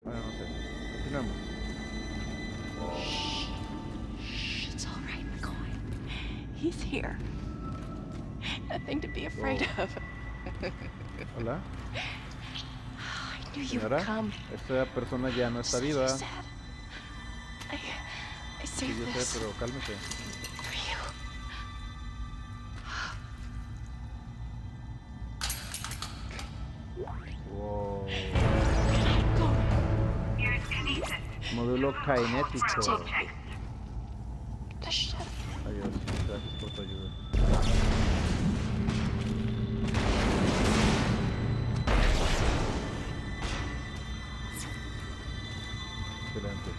Bueno, no sé. Continuamos. Shh, it's all right, McCoy. He's here. Nothing to be afraid of. Hola. I knew you would Señora, come. esta persona ya no está So viva. sad. I Sí, saved yo this sé, pero cálmese. for you. Wow. Go. Here's Kinesis. Módulo cinético. Take the shut. Adiós. Gracias por tu ayuda. Excelente.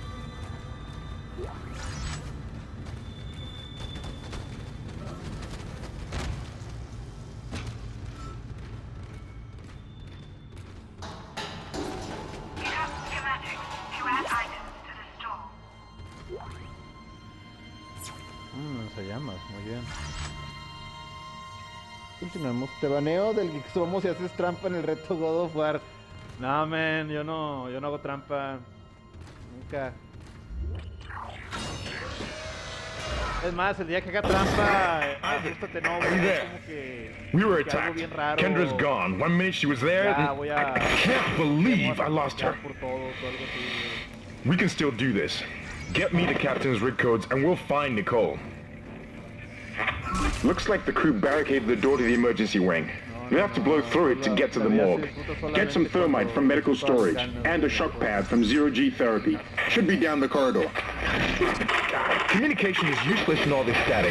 You have schematics to add items to the store. Lanzallamas, muy bien. Continuamos. Te baneo del Geek Somos si haces trampa en el reto God of War. No, man, yo no hago trampa. Nunca. Es más, el día que haga trampa, asústate, no, güey, es como que... We were que algo attacked. bien raro. Kendra's gone. 1 minute she was there. Ya, voy a... I can't believe I lost her. Por todo, algo así, güey. We can still do this. Get me the captain's rig codes and we'll find Nicole. Looks like the crew barricaded the door to the emergency wing. You have to blow through it to get to the morgue. Get some thermite from medical storage and a shock pad from zero-G therapy. Should be down the corridor. Communication is useless in all this static.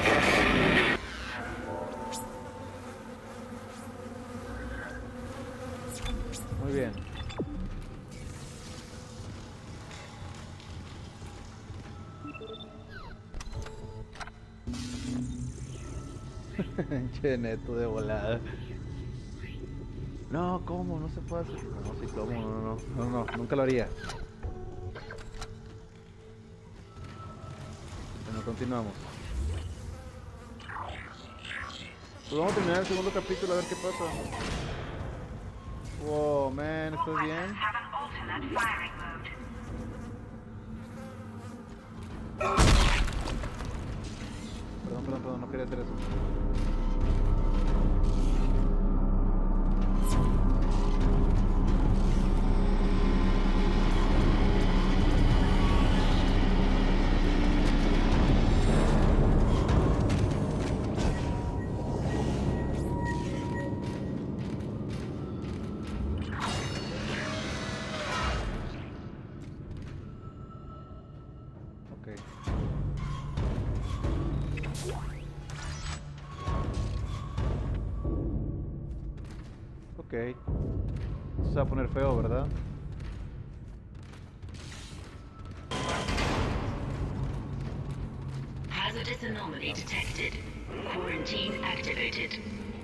Muy bien. Che, neto de volada. No, ¿cómo? No se puede hacer. No, sí, ¿cómo? No, nunca lo haría. Bueno, continuamos. Pues vamos a terminar el segundo capítulo a ver qué pasa. Wow, man, ¿estás bien? Have an alternate firing mode. Perdón, no quería hacer eso. Ok. Ok. Esto se va a poner feo, ¿verdad? Hazardous anomaly detected. Quarantine activated.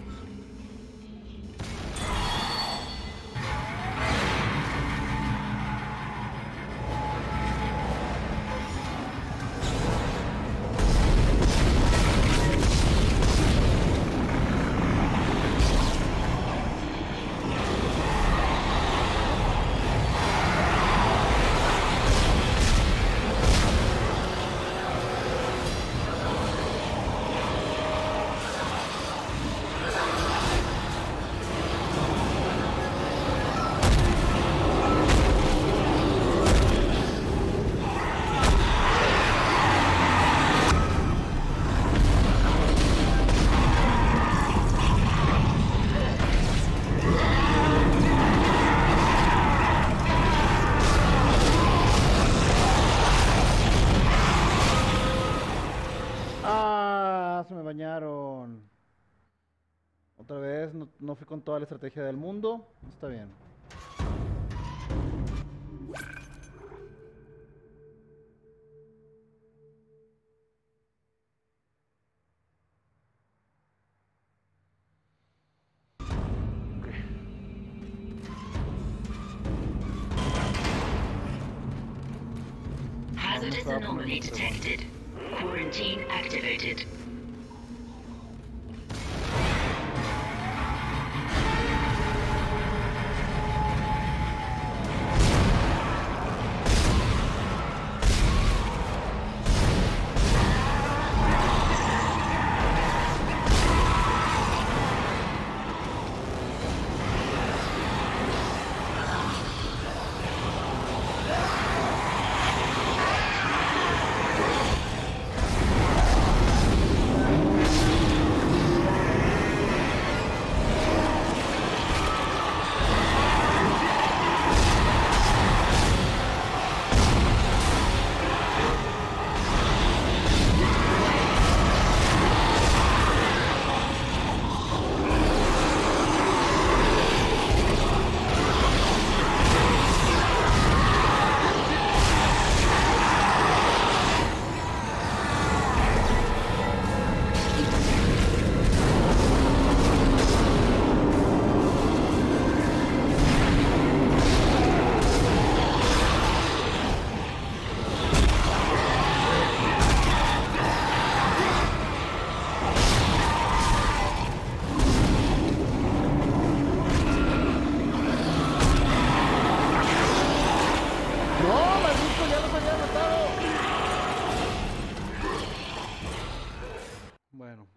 Se me bañaron. Otra vez, no fui con toda la estrategia del mundo. Está bien. Hazardous anomaly detected. Quarantine activated.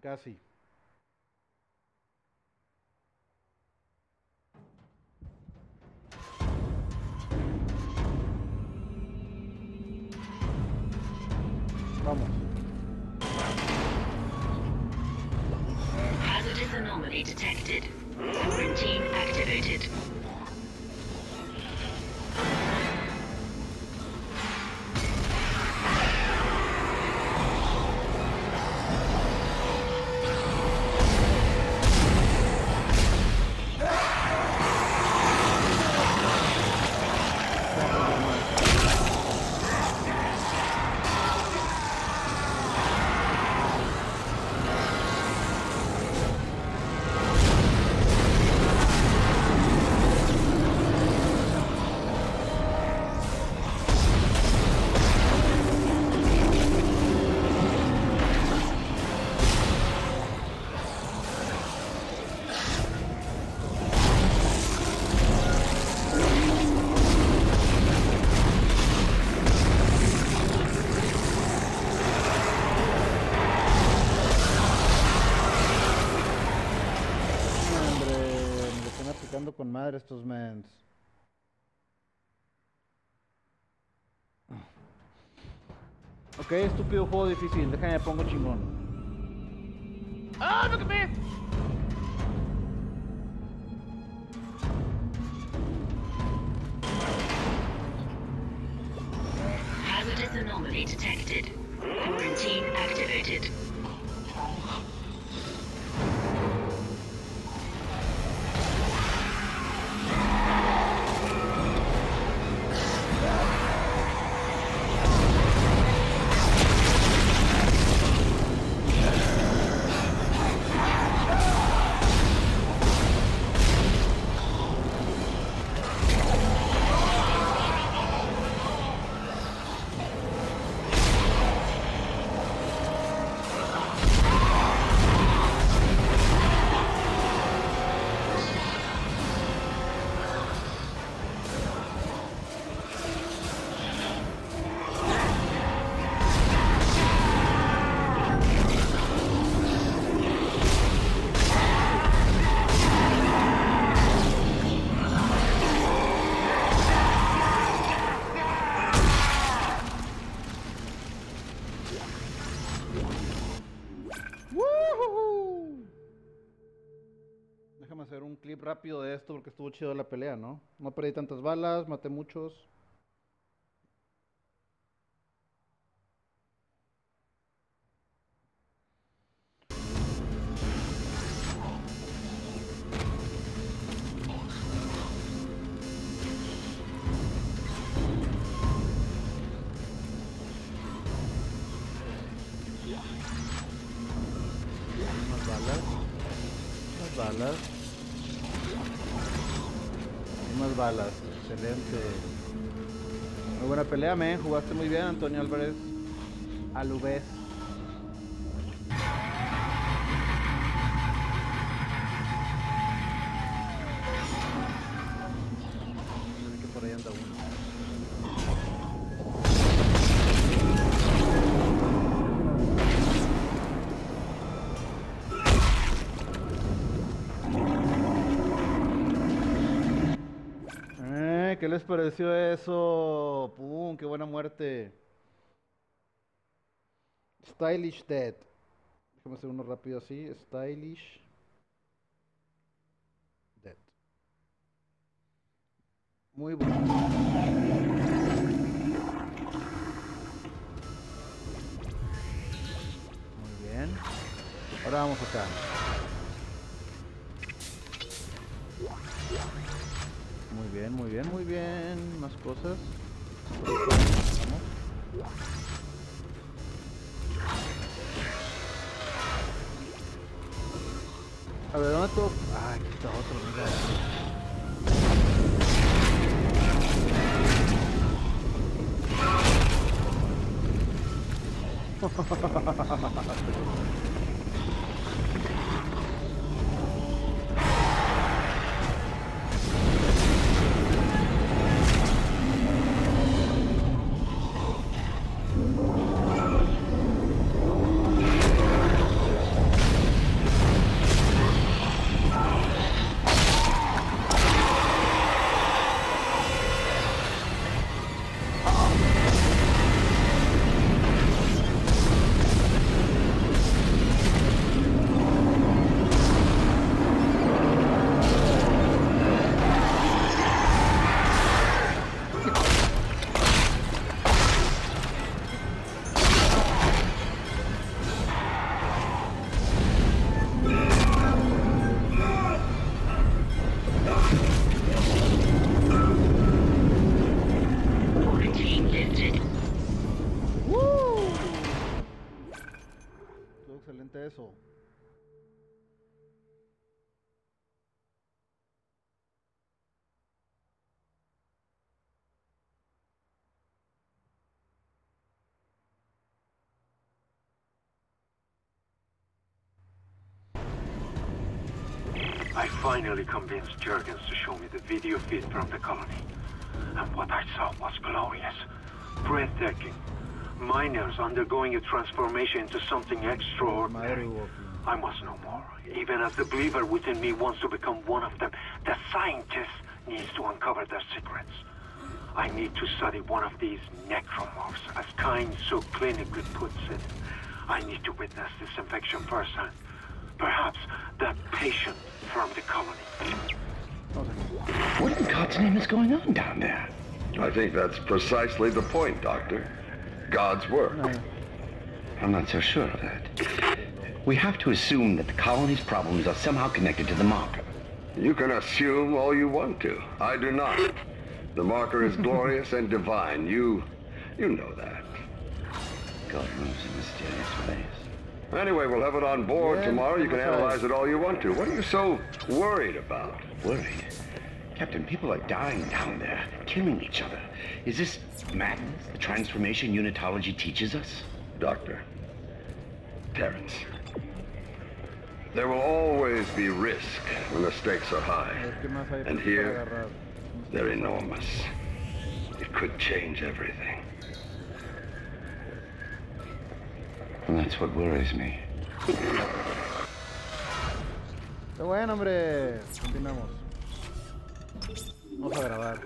Casi. Vamos. Hazardous anomaly detected. Quarantine activated. Con madre estos mens. Ok, estúpido juego difícil. Déjame pongo chingón. ¡Ah, no quemé! Hazardous anomaly detected. Quarantine activated. Déjame hacer un clip rápido de esto porque estuvo chido la pelea, ¿no? No perdí tantas balas, maté muchos. Balas. Y más balas. Excelente. Muy buena pelea, men. Jugaste muy bien, Antonio Álvarez. Alubés. Creo que por ahí anda uno. ¿Qué les pareció eso? ¡Pum! ¡Qué buena muerte! Stylish Dead. Déjame hacer uno rápido así. Stylish Dead. Muy bueno. Muy bien. Ahora vamos acá. Muy bien, muy bien, muy bien. Más cosas. Vamos. A ver, ¿dónde todo? Ah, aquí está otro, mira. exactamente eso. I finally convinced Jurgens to show me the video feed from the colony. And what I saw was glorious. Breathtaking. Miners undergoing a transformation into something extraordinary. I must know more. Even as the believer within me wants to become one of them, the scientist needs to uncover their secrets. I need to study one of these necromorphs, as Kyne so clinically puts it. I need to witness this infection firsthand. Perhaps that patient from the colony. What in God's name is going on down there? I think that's precisely the point, Doctor. God's work. No. I'm not so sure of that. We have to assume that the colony's problems are somehow connected to the marker. You can assume all you want to. I do not. The marker is glorious and divine. You know that. God moves in mysterious ways. Anyway, we'll have it on board Yeah, tomorrow. You can okay. analyze it all you want to. What are you so worried about? Worried? Captain, people are dying down there, killing each other. Is this madness the transformation unitology teaches us? Doctor. Terrence. There will always be risk when the stakes are A high. ver qué más hay And para here, agarrar. they're enormous. It could change everything. And that's what worries me. Pero bueno, hombre. Continuamos. Vamos a grabar.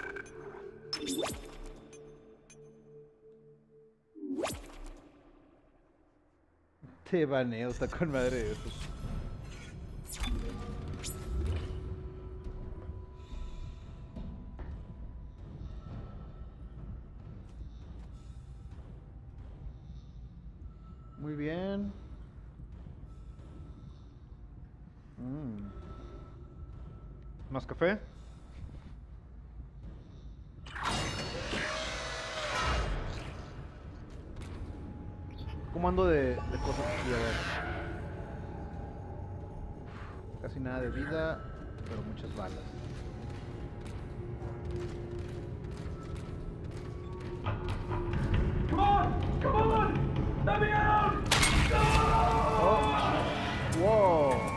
Te baneo, está con madre eso. Muy bien. ¿Más café? ¿Cómo ando de cosas aquí? A ver. Casi nada de vida, pero muchas balas. Oh. Wow.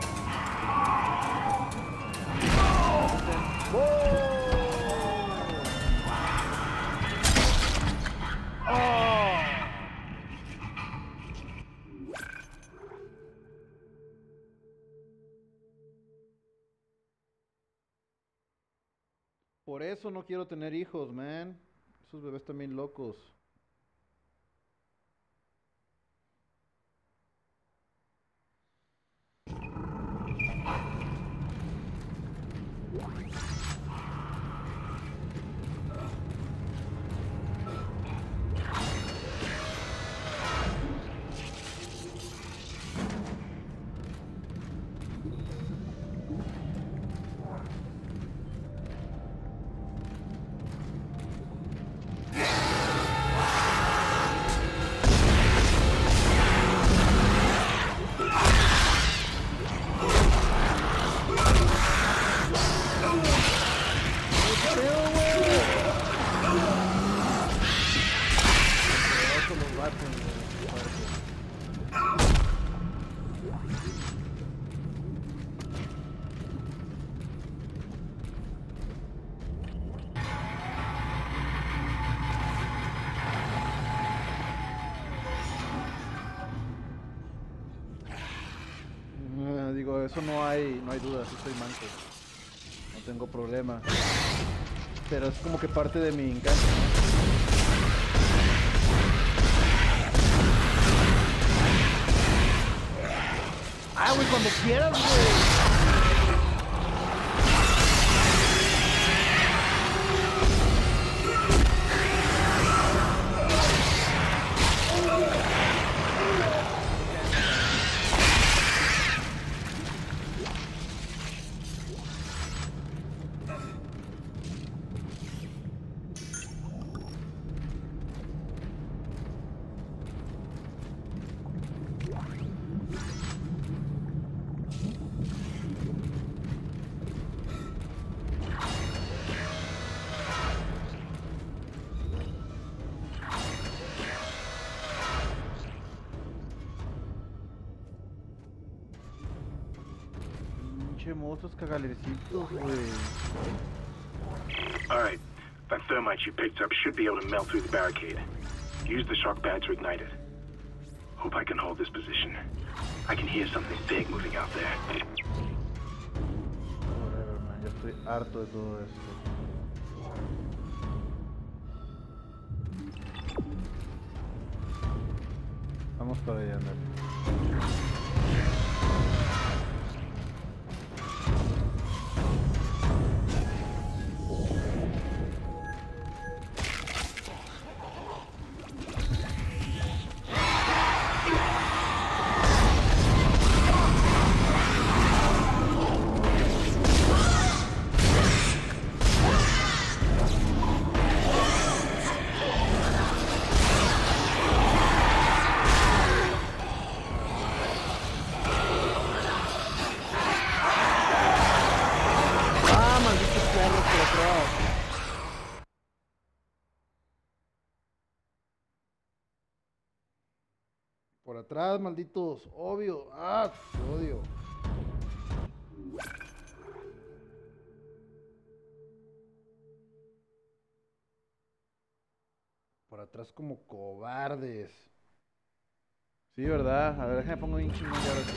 Por eso no quiero tener hijos, man. Esos bebés también locos. Digo, eso no hay duda, sí estoy manco. No tengo problema. Pero es como que parte de mi encanto. Ah, güey, cuando quieras, güey. Pinche monstruos cagalercitos, güey. Alright. That thermite you picked up should be able to melt through the barricade. Use the shock pad to ignite it. Hope I can hold this position. I can hear something big moving out there. Whatever, man. Ya estoy harto de todo esto. Vamos para allá, andale. Por atrás, malditos. Obvio. Ah, te odio. Por atrás como cobardes. Sí, ¿verdad? A ver, déjame pongo bien chingón ya ahora sí.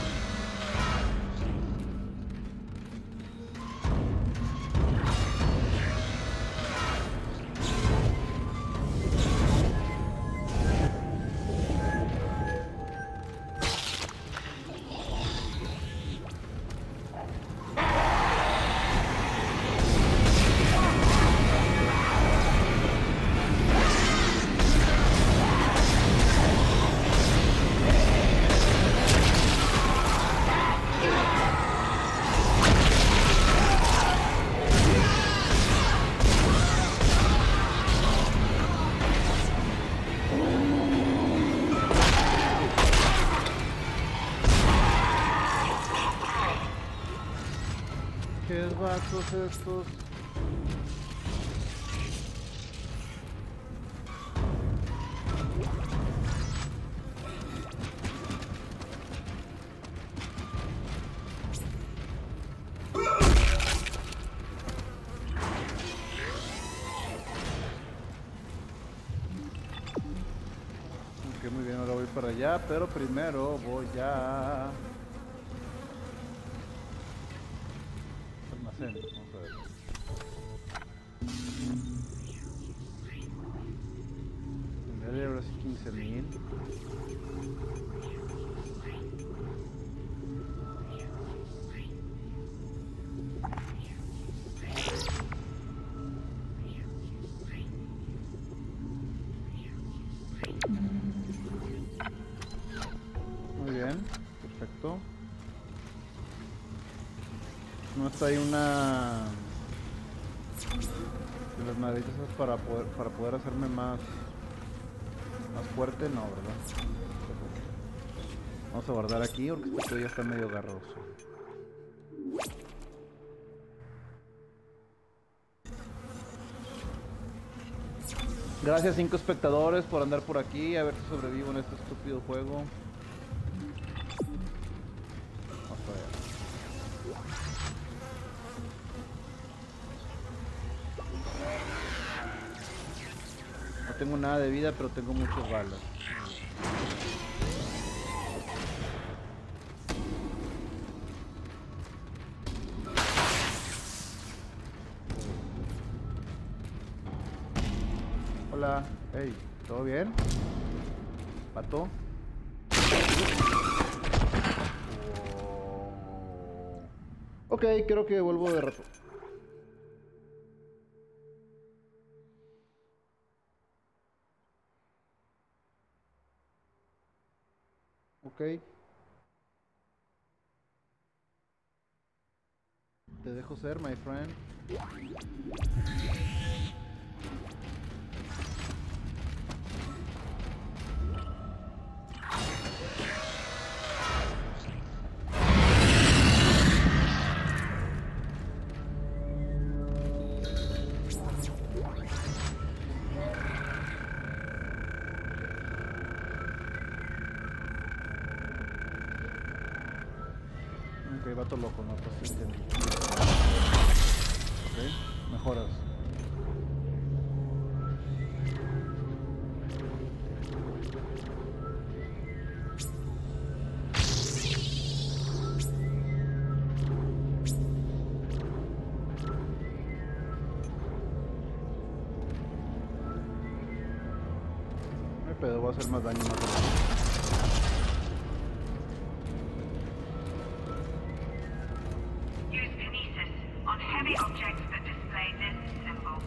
¿Qué vatos estos? Ok, muy bien, ahora voy para allá, pero primero voy a... Vamos a ver. Nivel ahora sí 15,000. Muy bien, perfecto. No está ahí una de las maderitas para poder hacerme más fuerte, no, ¿verdad? Vamos a guardar aquí porque esto ya está medio garroso. Gracias 5 espectadores por andar por aquí, a ver si sobrevivo en este estúpido juego. Vamos para allá. No tengo nada de vida, pero tengo muchas balas. Hola, hey, ¿todo bien? ¿Pato? Oh. Ok, creo que vuelvo de rato. Ok. Te dejo ser, my friend. Ok, Ok, vato loco, no, pues sí entiendo. Ok, mejoras. No hay pedo, voy a hacer más daño más adelante. Use kinesis on heavy objects that display this symbol.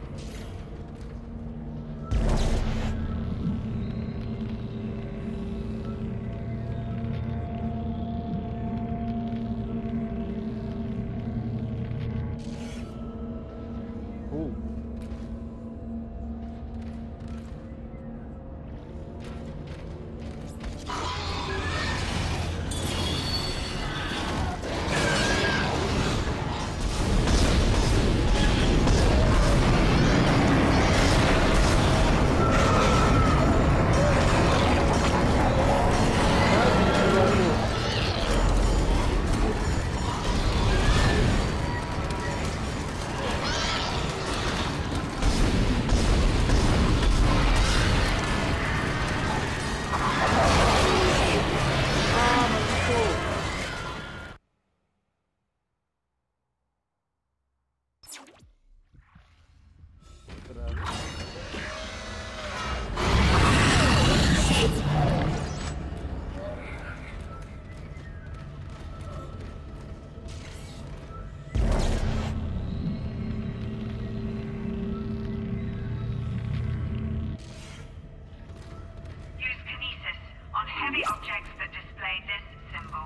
Use kinesis on heavy objects that display this symbol.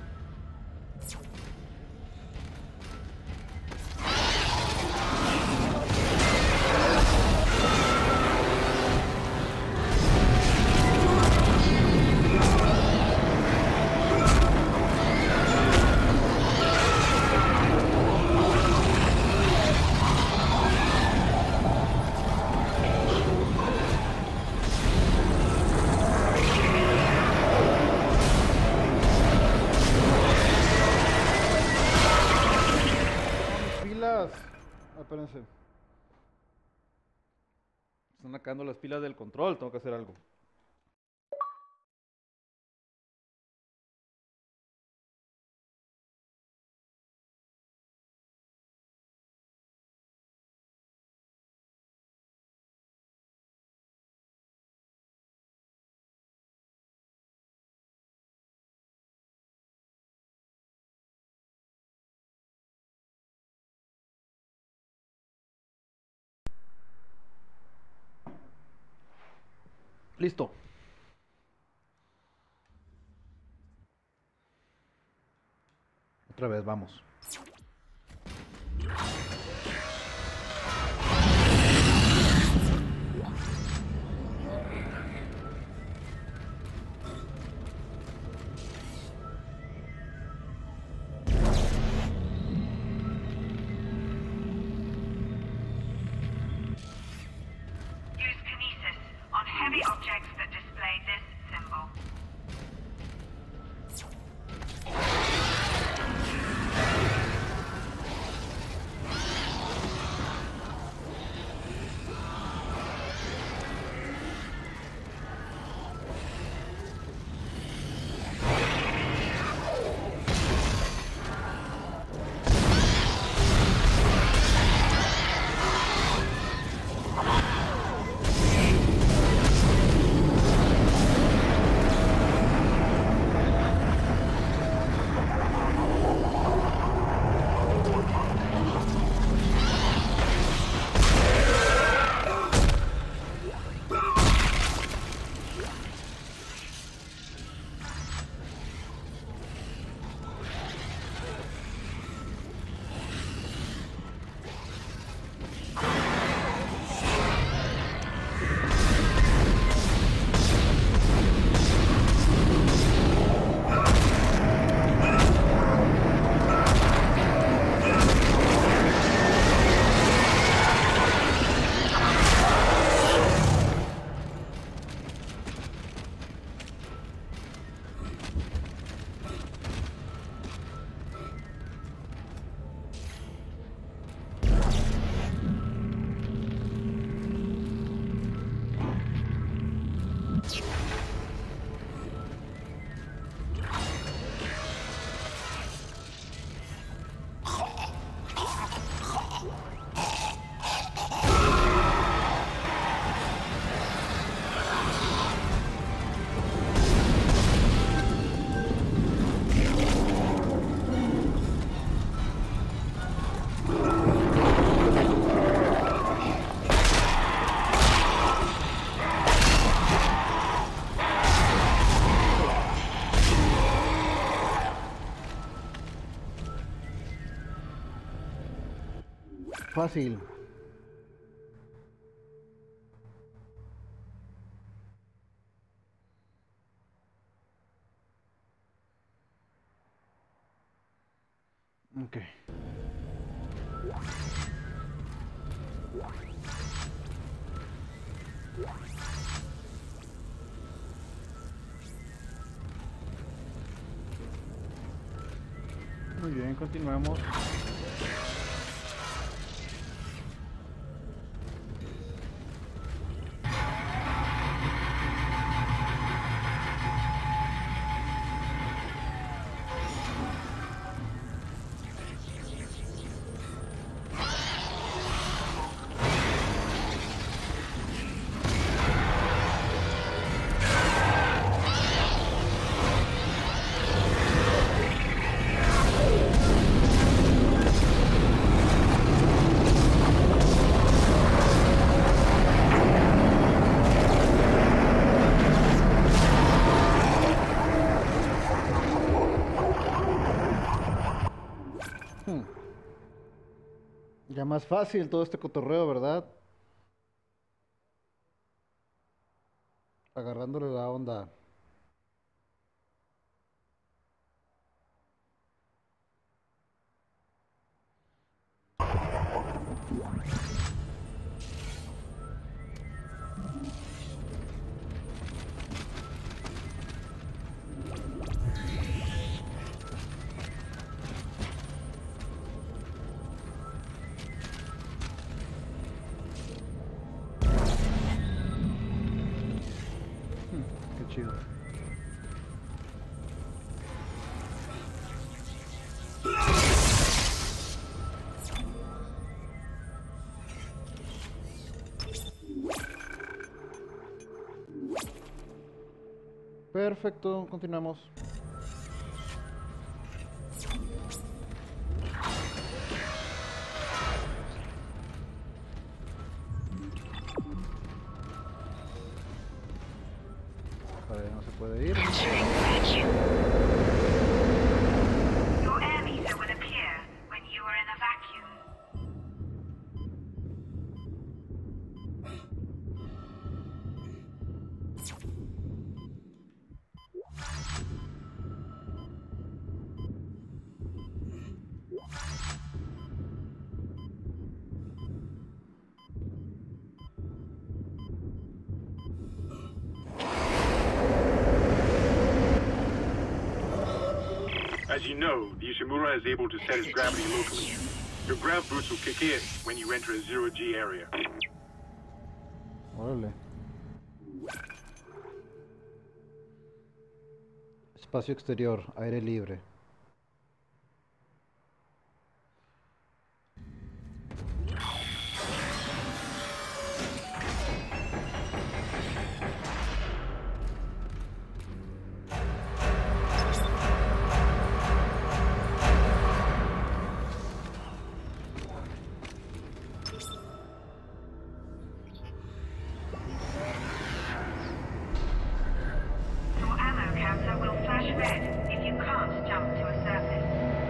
Espérense. Están acabando las pilas del control, tengo que hacer algo. Listo. Otra vez, vamos. Use kinesis on heavy objects that display this symbol. Fácil. Ok. Muy bien, continuamos. Ya más fácil todo este cotorreo, ¿verdad? Agarrándole la onda. Qué chido. Perfecto, continuamos. Vale, no se puede ir. Your air meter will appear when you are in a vacuum. As you know, the Ishimura is able to set its gravity locally. Your grav boots will kick in when you enter a zero-G area. Órale. Espacio exterior, aire libre. Your ammo counter will flash red if you can't jump to a surface.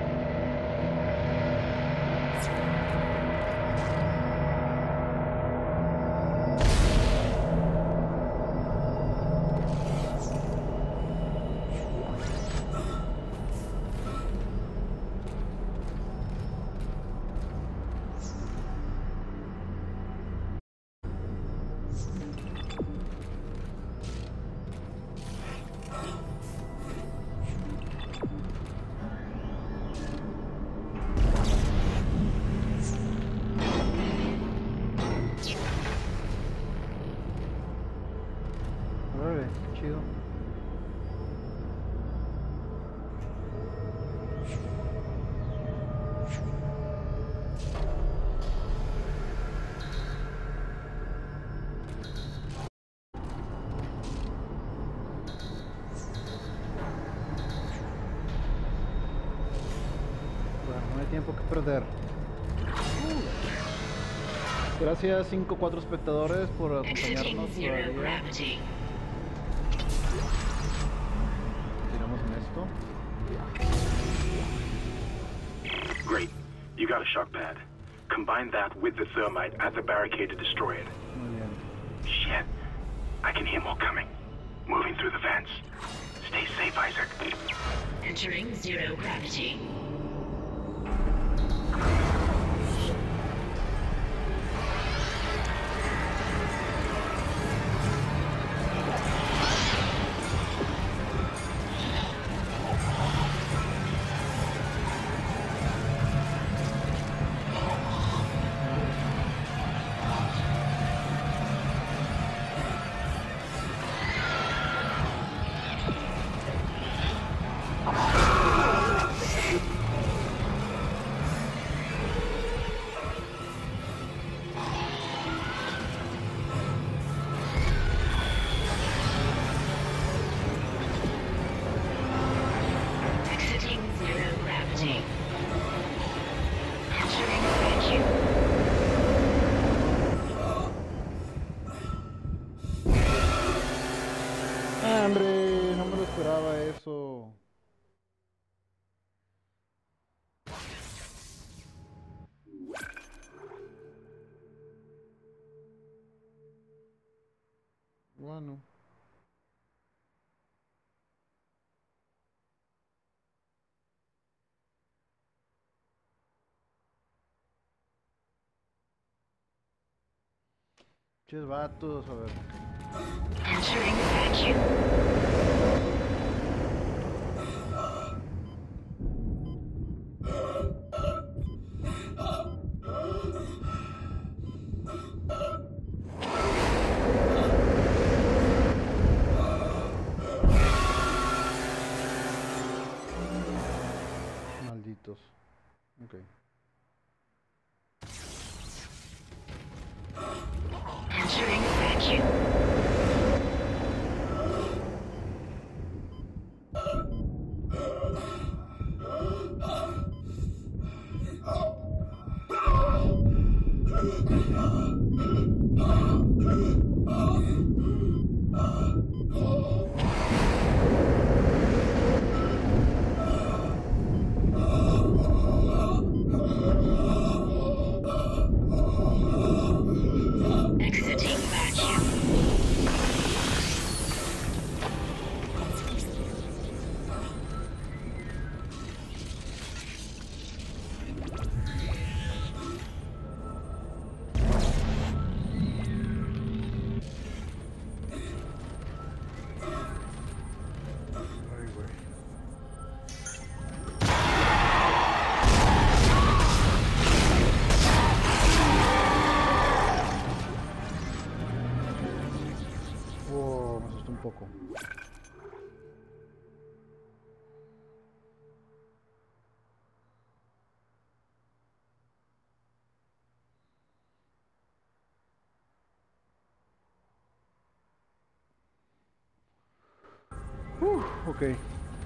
Órale, chido. Bueno, no hay tiempo que perder. Gracias 5-4 espectadores por acompañarnos todavía. Tiramos en esto. Great. You got a shock pad. Combine that with the thermite at the barricade to destroy it. Muy bien. Shit. I can hear more coming. Moving through the vents. Stay safe, Isaac. Entering zero gravity. Exiting zero gravity. Entering vacuum. Ah, hombre, no me lo esperaba eso. Bueno. Ches vatos, a ver. Entering vacuum. Malditos. Ok. Entering vacuum. Exiting vacuum. Ay, güey. Wow, me asustó un poco. Ok.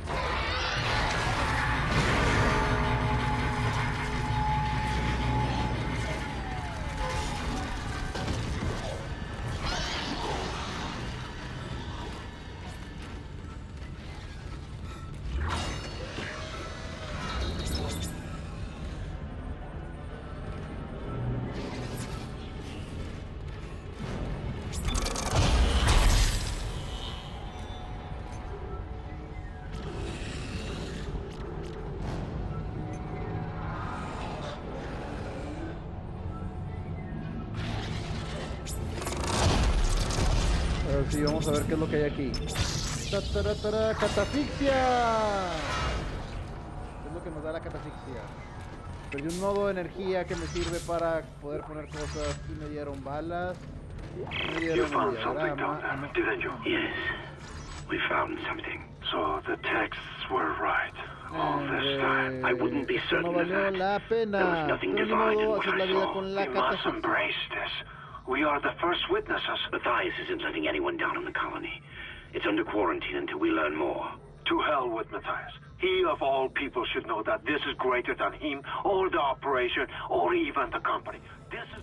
Ahora sí, vamos a ver qué es lo que hay aquí. ¡Tataratara! ¡Catafixia! ¿Qué es lo que nos da la catafixia? Perdí un nodo de energía que me sirve para poder poner cosas y me dieron balas. Me You dieron found un something diagrama. down there, didn't you? Yes, we found something. So the texts were right. All this time. I wouldn't be Esto no certain of valió that. la pena. There was nothing Pero ni divine in modo, what hacer la I vida saw. con la We must catafixia. embrace this. We are the first witnesses. Matthias isn't letting anyone down in the colony. It's under quarantine until we learn more. To hell with Matthias. He of all people should know that this is greater than him, or the operation, or even the company. This is...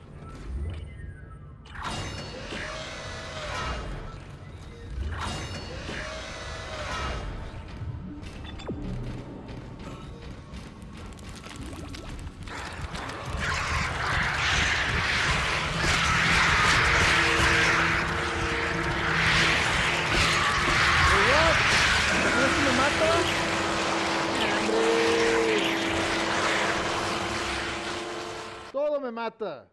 mata.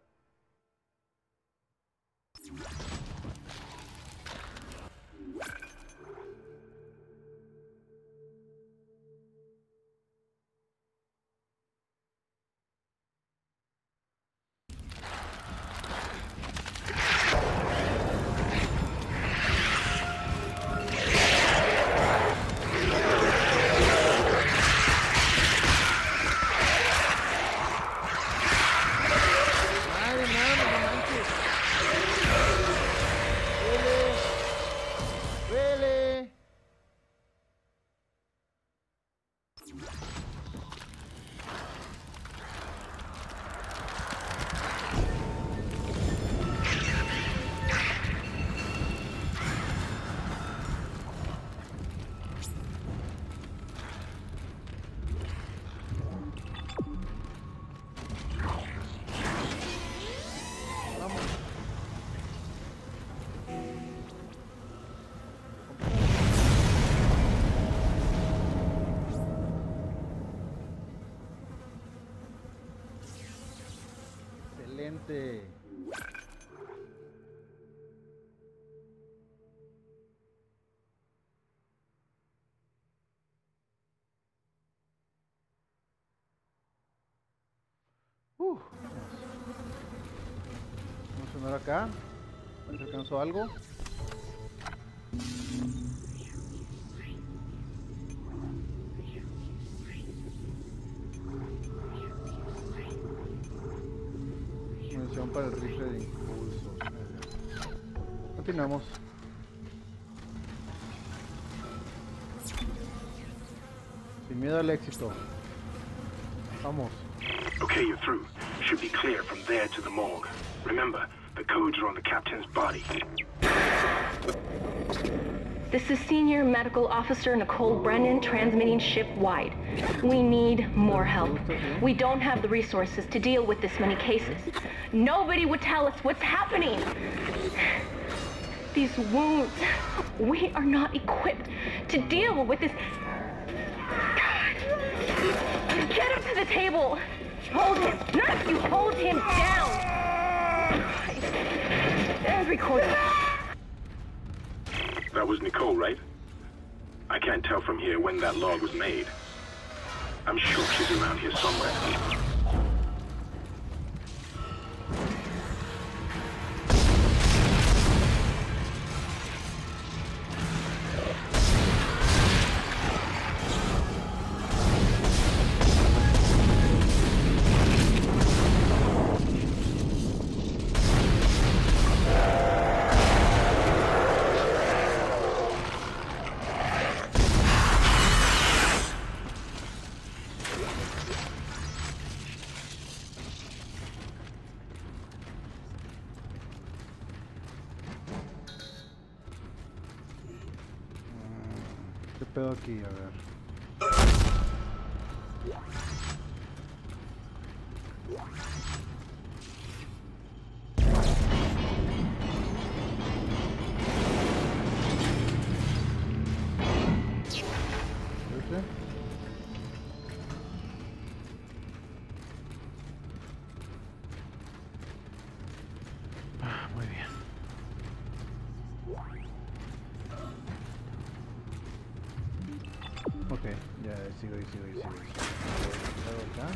Excelente. Vamos a sonar acá. A ver si alcanzo algo. Munición para el rifle de impulso. Continuamos. Sin miedo al éxito. Vamos. Okay, you're through. Should be clear from there to the morgue. Remember, the codes are on the captain's body. This is Senior Medical Officer Nicole Brennan transmitting ship-wide. We need more help. We don't have the resources to deal with this many cases. Nobody would tell us what's happening. These wounds, we are not equipped to deal with this. Get him to the table. Hold him. Not you. Hold him down. And record it. That was Nicole, right? I can't tell from here when that log was made. I'm sure she's around here somewhere. ¿Qué pedo aquí? A ver. Muy bien. Ok, ya sigo. Acá.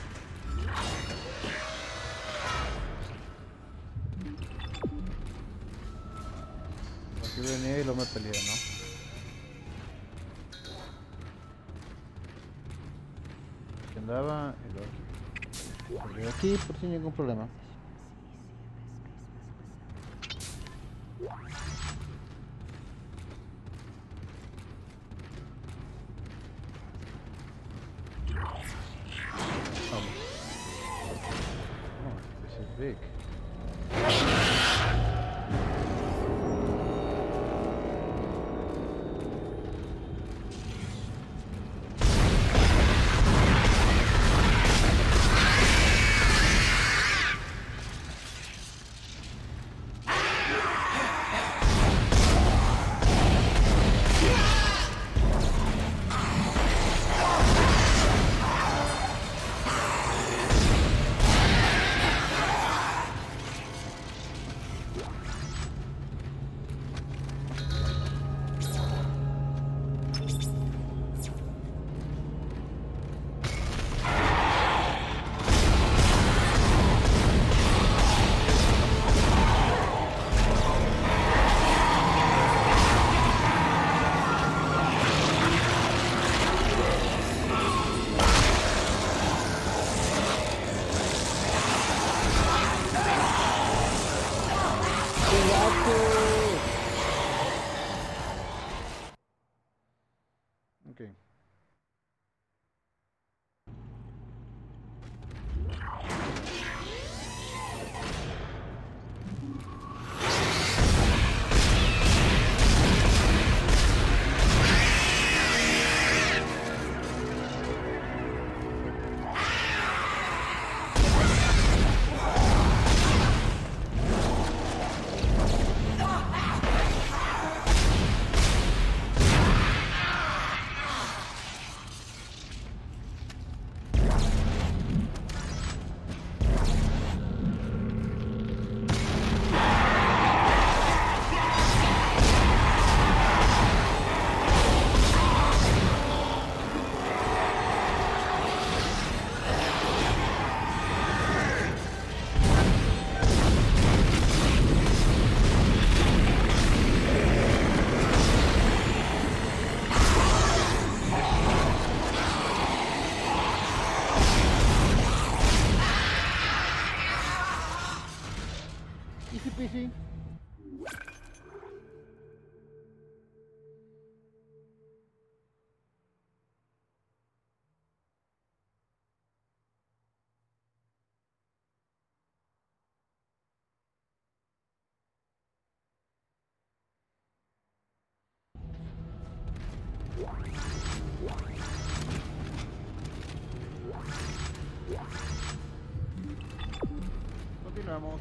Aquí venía y luego me peleé, ¿no? Aquí andaba y luego aquí. Salí de aquí por sin ningún problema. Big. Ok. Easy peasy. Continuamos.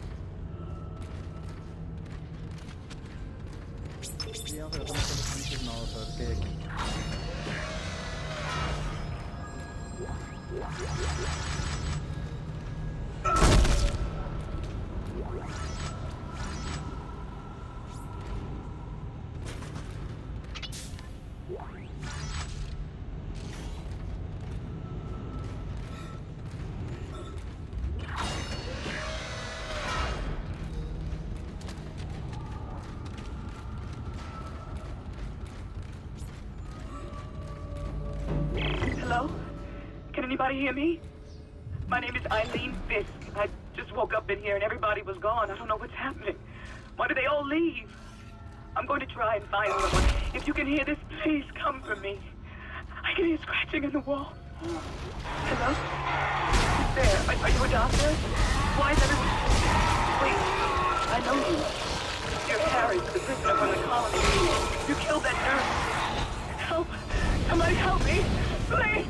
Y vamos a ver cómo están los pinches nodos, a ver qué hay aquí. Hello? Can anybody hear me? My name is Eileen Fisk. I just woke up in here and everybody was gone. I don't know what's happening. Why did they all leave? I'm going to try and find someone. If you can hear this, please come for me. I can hear scratching in the wall. Hello? Who's there? Are you a doctor? Why is everyone... Wait, I know you. You're Harry, the prisoner from the colony. You killed that nurse. Help! Somebody help me! Please!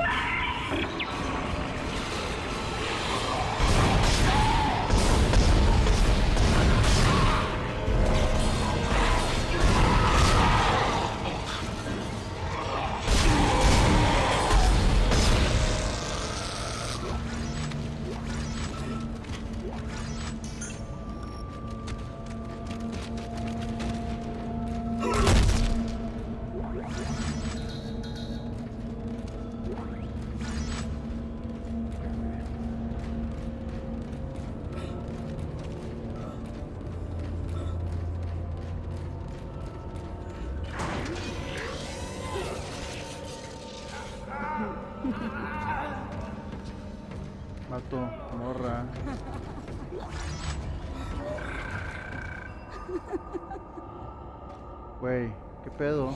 Mato, morra. Güey, ¿qué pedo?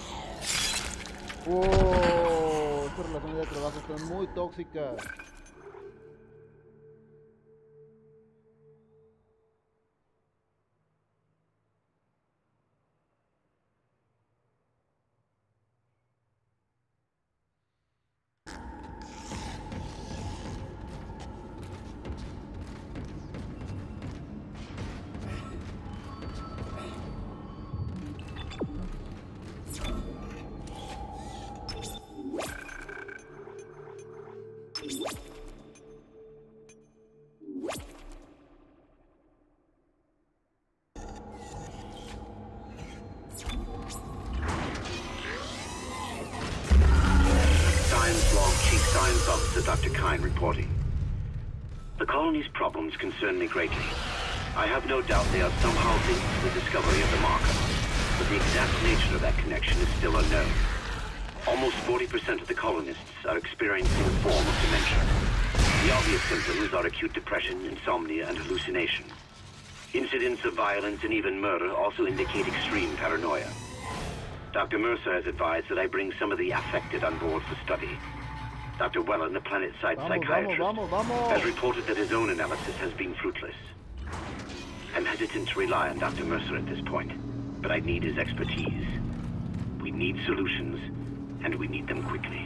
¡Oh! Estas relaciones de trabajo están muy tóxicas. Dr. Kine reporting. The colony's problems concern me greatly. I have no doubt they are somehow linked to the discovery of the marker, but the exact nature of that connection is still unknown. Almost 40% of the colonists are experiencing a form of dementia. The obvious symptoms are acute depression, insomnia, and hallucination. Incidents of violence and even murder also indicate extreme paranoia. Dr. Mercer has advised that I bring some of the affected on board for study. Dr. Wellen, the planet-side psychiatrist, has reported that his own analysis has been fruitless. I'm hesitant to rely on Dr. Mercer at this point, but I need his expertise. We need solutions, and we need them quickly.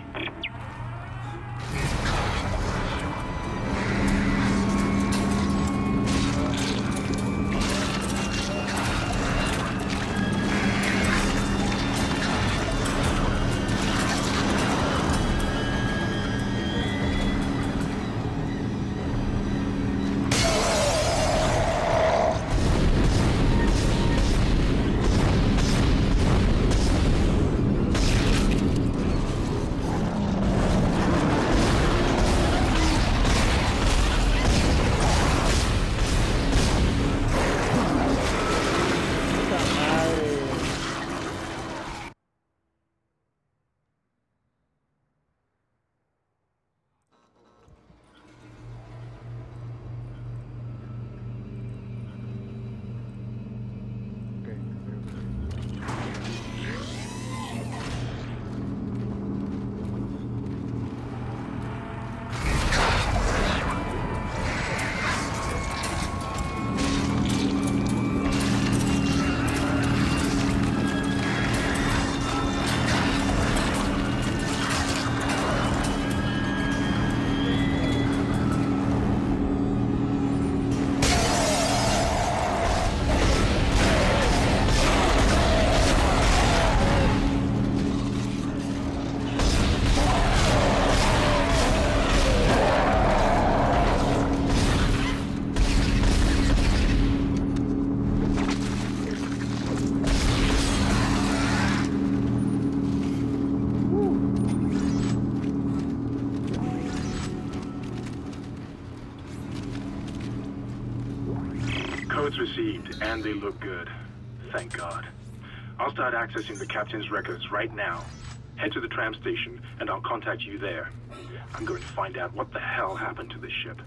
Codes received, and they look good. Thank God. I'll start accessing the captain's records right now. Head to the tram station, and I'll contact you there. I'm going to find out what the hell happened to this ship.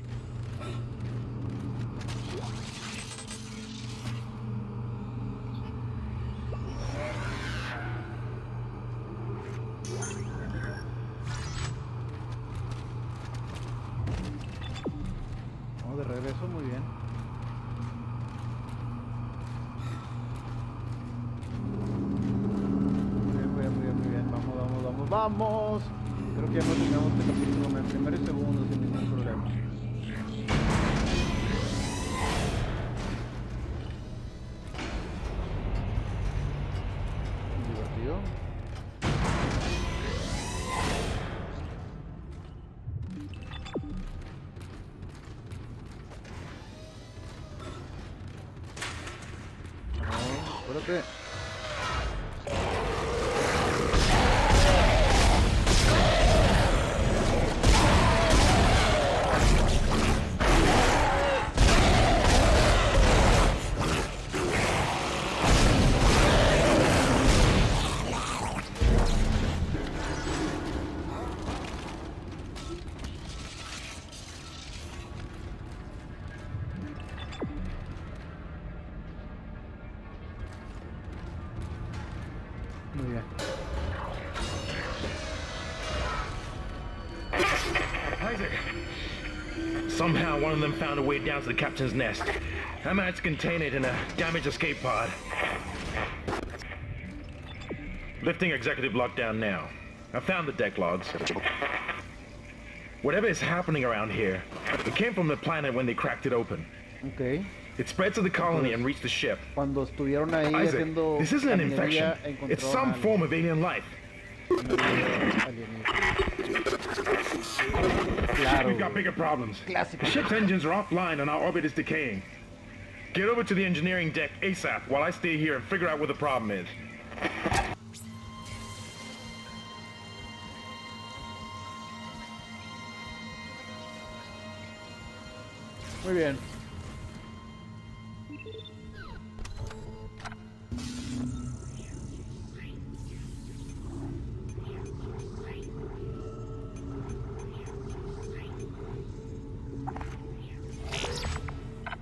Vamos de regreso, muy bien. Muy bien. Vamos. Creo que ya no terminamos este capítulo en primero y segundo sin ningún problema. Divertido. No, espérate. Muy bien. Isaac! Somehow one of them found a way down to the captain's nest. I managed to contain it in a damaged escape pod. Lifting executive lockdown now. I found the deck logs. Whatever is happening around here, it came from the planet when they cracked it open. Okay. It spread to the colony and reached the ship. Cuando estuvieron ahí Isaac, haciendo this isn't an infection. It's some form of alien life. Claro. We've got bigger problems. Clásico. The ship's engines are offline and our orbit is decaying. Get over to the engineering deck ASAP while I stay here and figure out what the problem is. Muy bien.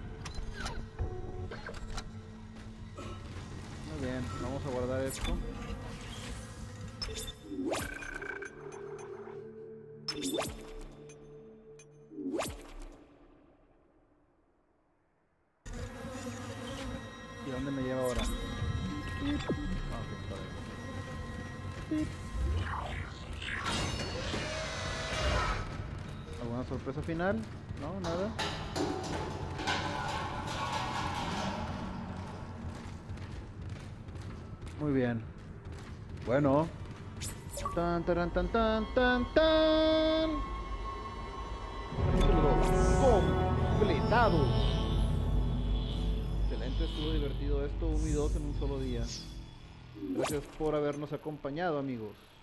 Muy bien, vamos a guardar esto. ¿Alguna sorpresa final? No, nada. Muy bien. Bueno. Tan, taran, tan, tan, tan, tan. Completado. Excelente, estuvo divertido esto, 1 y 2 en un solo día. Gracias por habernos acompañado, amigos.